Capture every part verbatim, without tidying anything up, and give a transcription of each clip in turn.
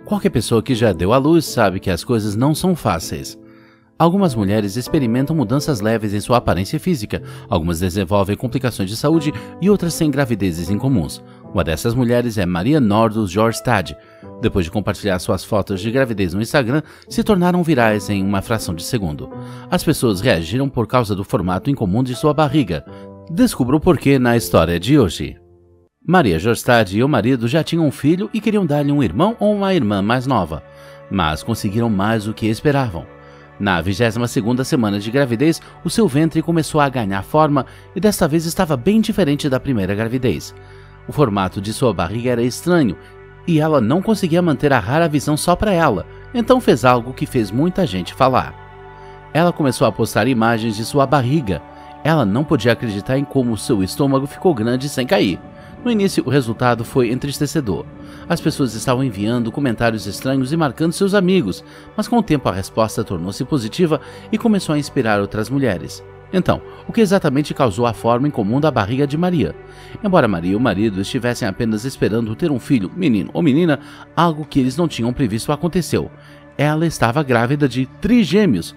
Qualquer pessoa que já deu à luz sabe que as coisas não são fáceis. Algumas mulheres experimentam mudanças leves em sua aparência física, algumas desenvolvem complicações de saúde e outras têm gravidezes incomuns. Uma dessas mulheres é Maria Nordus Jorstad. Depois de compartilhar suas fotos de gravidez no Instagram, se tornaram virais em uma fração de segundo. As pessoas reagiram por causa do formato incomum de sua barriga. Descubra o porquê na história de hoje. Maria Jorstad e o marido já tinham um filho e queriam dar-lhe um irmão ou uma irmã mais nova, mas conseguiram mais do que esperavam. Na vigésima segunda semana de gravidez, o seu ventre começou a ganhar forma e desta vez estava bem diferente da primeira gravidez. O formato de sua barriga era estranho e ela não conseguia manter a rara visão só para ela, então fez algo que fez muita gente falar. Ela começou a postar imagens de sua barriga. Ela não podia acreditar em como seu estômago ficou grande sem cair. No início, o resultado foi entristecedor. As pessoas estavam enviando comentários estranhos e marcando seus amigos, mas com o tempo a resposta tornou-se positiva e começou a inspirar outras mulheres. Então, o que exatamente causou a forma incomum da barriga de Maria? Embora Maria e o marido estivessem apenas esperando ter um filho, menino ou menina, algo que eles não tinham previsto aconteceu. Ela estava grávida de trigêmeos.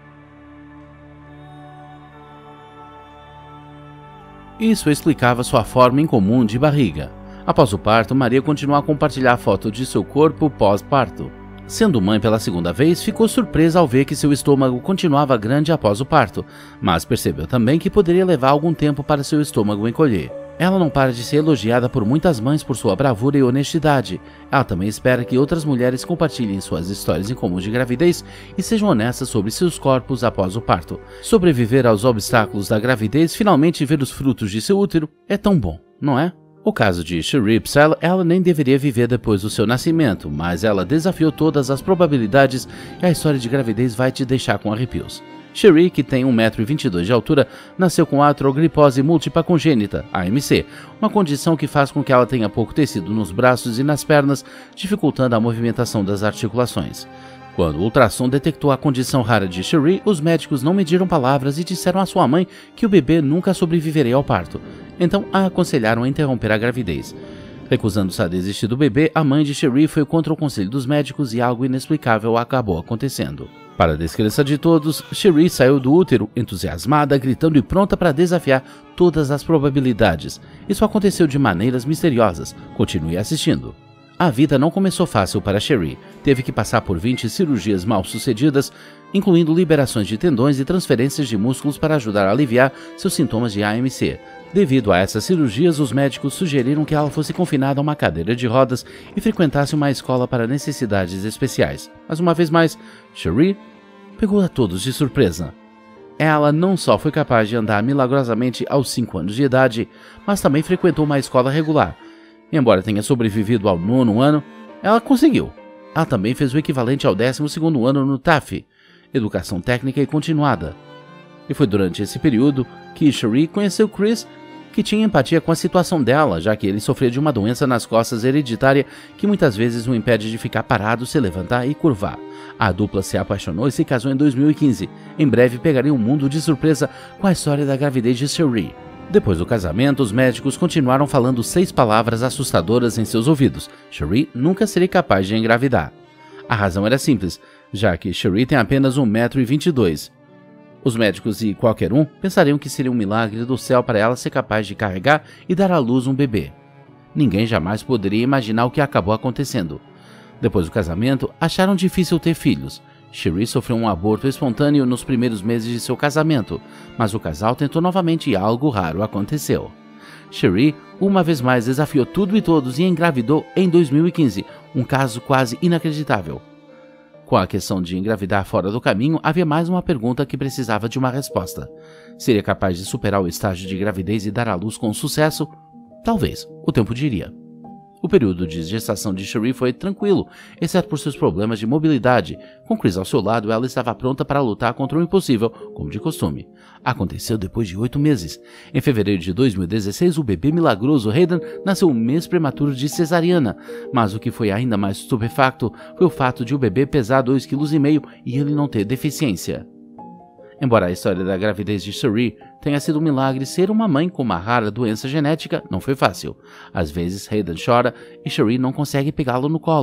Isso explicava sua forma incomum de barriga. Após o parto, Maria continuou a compartilhar fotos de seu corpo pós-parto. Sendo mãe pela segunda vez, ficou surpresa ao ver que seu estômago continuava grande após o parto, mas percebeu também que poderia levar algum tempo para seu estômago encolher. Ela não para de ser elogiada por muitas mães por sua bravura e honestidade. Ela também espera que outras mulheres compartilhem suas histórias incomuns de gravidez e sejam honestas sobre seus corpos após o parto. Sobreviver aos obstáculos da gravidez, finalmente ver os frutos de seu útero, é tão bom, não é? O caso de Cherie Psell, ela nem deveria viver depois do seu nascimento, mas ela desafiou todas as probabilidades e a história de gravidez vai te deixar com arrepios. Cherie, que tem um metro e vinte e dois de altura, nasceu com artrogripose múltipla congênita, A M C, uma condição que faz com que ela tenha pouco tecido nos braços e nas pernas, dificultando a movimentação das articulações. Quando o ultrassom detectou a condição rara de Cherie, os médicos não mediram palavras e disseram à sua mãe que o bebê nunca sobreviveria ao parto. Então a aconselharam a interromper a gravidez. Recusando-se a desistir do bebê, a mãe de Cherie foi contra o conselho dos médicos e algo inexplicável acabou acontecendo. Para a descrença de todos, Cherie saiu do útero, entusiasmada, gritando e pronta para desafiar todas as probabilidades. Isso aconteceu de maneiras misteriosas. Continue assistindo. A vida não começou fácil para Cherie. Teve que passar por vinte cirurgias mal sucedidas, incluindo liberações de tendões e transferências de músculos para ajudar a aliviar seus sintomas de A M C. Devido a essas cirurgias, os médicos sugeriram que ela fosse confinada a uma cadeira de rodas e frequentasse uma escola para necessidades especiais. Mas uma vez mais, Cherie pegou a todos de surpresa. Ela não só foi capaz de andar milagrosamente aos cinco anos de idade, mas também frequentou uma escola regular. Embora tenha sobrevivido ao nono ano, ela conseguiu. Ela também fez o equivalente ao décimo segundo ano no T A F, Educação Técnica e Continuada. E foi durante esse período que Cherie conheceu Chris, que tinha empatia com a situação dela, já que ele sofria de uma doença nas costas hereditária que muitas vezes o impede de ficar parado, se levantar e curvar. A dupla se apaixonou e se casou em dois mil e quinze. Em breve pegaria o mundo de surpresa com a história da gravidez de Cherie. Depois do casamento, os médicos continuaram falando seis palavras assustadoras em seus ouvidos. Cherie nunca seria capaz de engravidar. A razão era simples, já que Cherie tem apenas um metro e vinte e dois. Os médicos e qualquer um pensariam que seria um milagre do céu para ela ser capaz de carregar e dar à luz um bebê. Ninguém jamais poderia imaginar o que acabou acontecendo. Depois do casamento, acharam difícil ter filhos. Cherie sofreu um aborto espontâneo nos primeiros meses de seu casamento, mas o casal tentou novamente e algo raro aconteceu. Cherie, uma vez mais, desafiou tudo e todos e engravidou em dois mil e quinze, um caso quase inacreditável. Com a questão de engravidar fora do caminho, havia mais uma pergunta que precisava de uma resposta. Seria capaz de superar o estágio de gravidez e dar à luz com sucesso? Talvez, o tempo diria. O período de gestação de Cherie foi tranquilo, exceto por seus problemas de mobilidade. Com Chris ao seu lado, ela estava pronta para lutar contra o impossível, como de costume. Aconteceu depois de oito meses. Em fevereiro de dois mil e dezesseis, o bebê milagroso Hayden nasceu um mês prematuro de cesariana. Mas o que foi ainda mais estupefacto foi o fato de o bebê pesar dois vírgula cinco quilos e ele não ter deficiência. Embora a história da gravidez de Cherie tenha sido um milagre, ser uma mãe com uma rara doença genética não foi fácil. Às vezes, Hayden chora e Cherie não consegue pegá-lo no colo.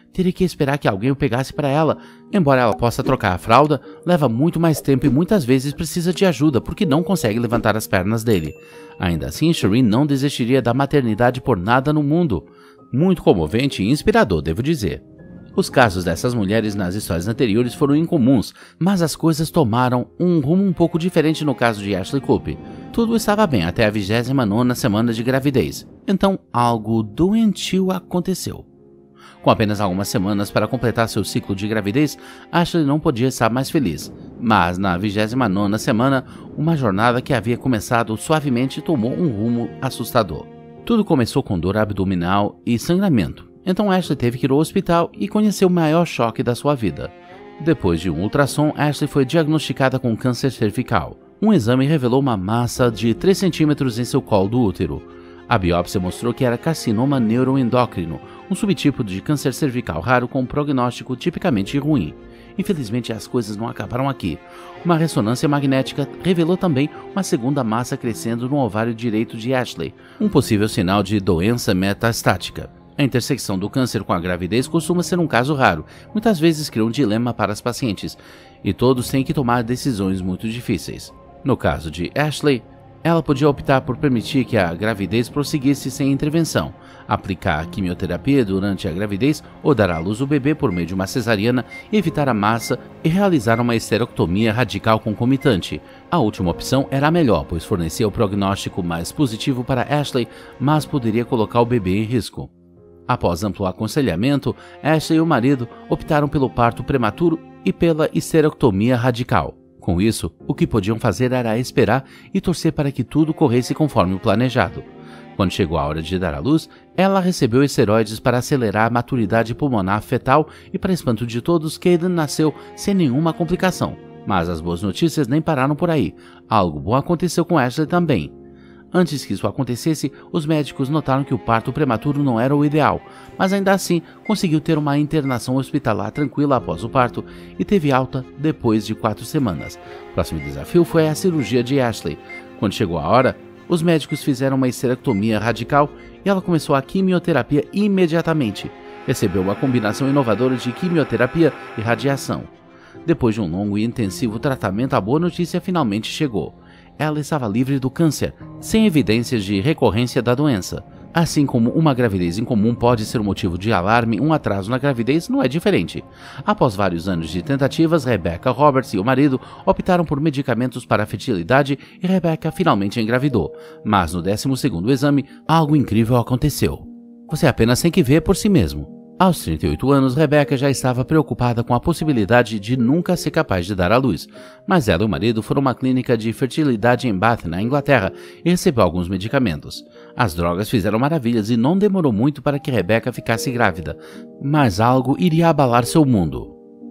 Teria que esperar que alguém o pegasse para ela. Embora ela possa trocar a fralda, leva muito mais tempo e muitas vezes precisa de ajuda porque não consegue levantar as pernas dele. Ainda assim, Shireen não desistiria da maternidade por nada no mundo. Muito comovente e inspirador, devo dizer. Os casos dessas mulheres nas histórias anteriores foram incomuns, mas as coisas tomaram um rumo um pouco diferente no caso de Ashley Cooper. Tudo estava bem até a vigésima nona semana de gravidez. Então, algo doentio aconteceu. Com apenas algumas semanas para completar seu ciclo de gravidez, Ashley não podia estar mais feliz. Mas na vigésima nona semana, uma jornada que havia começado suavemente tomou um rumo assustador. Tudo começou com dor abdominal e sangramento. Então Ashley teve que ir ao hospital e conhecer o maior choque da sua vida. Depois de um ultrassom, Ashley foi diagnosticada com câncer cervical. Um exame revelou uma massa de três centímetros em seu colo do útero. A biópsia mostrou que era carcinoma neuroendócrino, um subtipo de câncer cervical raro com um prognóstico tipicamente ruim. Infelizmente, as coisas não acabaram aqui. Uma ressonância magnética revelou também uma segunda massa crescendo no ovário direito de Ashley, um possível sinal de doença metastática. A intersecção do câncer com a gravidez costuma ser um caso raro, muitas vezes cria um dilema para as pacientes, e todos têm que tomar decisões muito difíceis. No caso de Ashley, ela podia optar por permitir que a gravidez prosseguisse sem intervenção, aplicar quimioterapia durante a gravidez ou dar à luz o bebê por meio de uma cesariana, evitar a massa e realizar uma esterectomia radical concomitante. A última opção era a melhor, pois fornecia o prognóstico mais positivo para Ashley, mas poderia colocar o bebê em risco. Após amplo aconselhamento, Ashley e o marido optaram pelo parto prematuro e pela esterectomia radical. Com isso, o que podiam fazer era esperar e torcer para que tudo corresse conforme o planejado. Quando chegou a hora de dar à luz, ela recebeu esteroides para acelerar a maturidade pulmonar fetal e, para espanto de todos, Caden nasceu sem nenhuma complicação. Mas as boas notícias nem pararam por aí. Algo bom aconteceu com Ashley também. Antes que isso acontecesse, os médicos notaram que o parto prematuro não era o ideal, mas ainda assim conseguiu ter uma internação hospitalar tranquila após o parto e teve alta depois de quatro semanas. O próximo desafio foi a cirurgia de Ashley. Quando chegou a hora, os médicos fizeram uma esterectomia radical e ela começou a quimioterapia imediatamente. Recebeu uma combinação inovadora de quimioterapia e radiação. Depois de um longo e intensivo tratamento, a boa notícia finalmente chegou. Ela estava livre do câncer, sem evidências de recorrência da doença. Assim como uma gravidez incomum pode ser um motivo de alarme, um atraso na gravidez não é diferente. Após vários anos de tentativas, Rebecca Roberts e o marido optaram por medicamentos para a fertilidade e Rebecca finalmente engravidou. Mas no décimo segundo exame, algo incrível aconteceu. Você apenas tem que ver por si mesmo. Aos trinta e oito anos, Rebecca já estava preocupada com a possibilidade de nunca ser capaz de dar à luz, mas ela e o marido foram a uma clínica de fertilidade em Bath, na Inglaterra, e recebeu alguns medicamentos. As drogas fizeram maravilhas e não demorou muito para que Rebecca ficasse grávida, mas algo iria abalar seu mundo.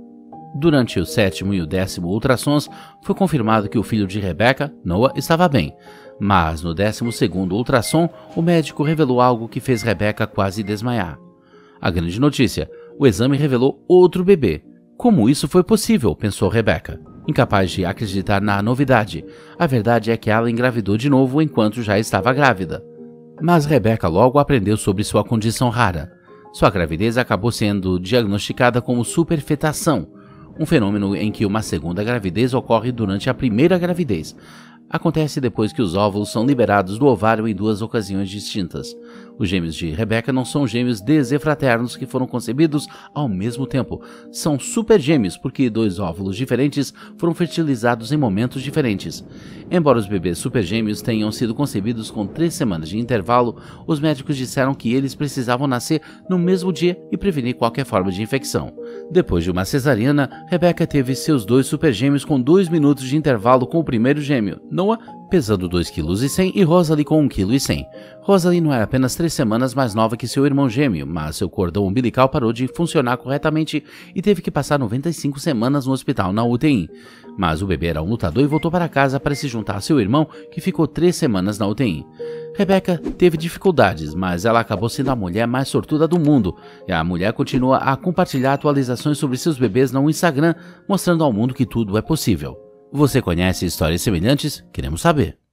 Durante o sétimo e o décimo ultrassons, foi confirmado que o filho de Rebecca, Noah, estava bem, mas no décimo segundo ultrassom, o médico revelou algo que fez Rebecca quase desmaiar. A grande notícia, o exame revelou outro bebê. Como isso foi possível, pensou Rebecca, incapaz de acreditar na novidade. A verdade é que ela engravidou de novo enquanto já estava grávida. Mas Rebecca logo aprendeu sobre sua condição rara. Sua gravidez acabou sendo diagnosticada como superfetação, um fenômeno em que uma segunda gravidez ocorre durante a primeira gravidez. Acontece depois que os óvulos são liberados do ovário em duas ocasiões distintas. Os gêmeos de Rebecca não são gêmeos desefraternos que foram concebidos ao mesmo tempo. São supergêmeos porque dois óvulos diferentes foram fertilizados em momentos diferentes. Embora os bebês supergêmeos tenham sido concebidos com três semanas de intervalo, os médicos disseram que eles precisavam nascer no mesmo dia e prevenir qualquer forma de infecção. Depois de uma cesariana, Rebecca teve seus dois supergêmeos com dois minutos de intervalo com o primeiro gêmeo, Noah, pesando dois vírgula cem quilos, e Rosalie com um vírgula cem quilos. Rosalie não era apenas três semanas mais nova que seu irmão gêmeo, mas seu cordão umbilical parou de funcionar corretamente e teve que passar noventa e cinco semanas no hospital na U T I. Mas o bebê era um lutador e voltou para casa para se juntar a seu irmão, que ficou três semanas na U T I. Rebecca teve dificuldades, mas ela acabou sendo a mulher mais sortuda do mundo. E a mulher continua a compartilhar atualizações sobre seus bebês no Instagram, mostrando ao mundo que tudo é possível. Você conhece histórias semelhantes? Queremos saber.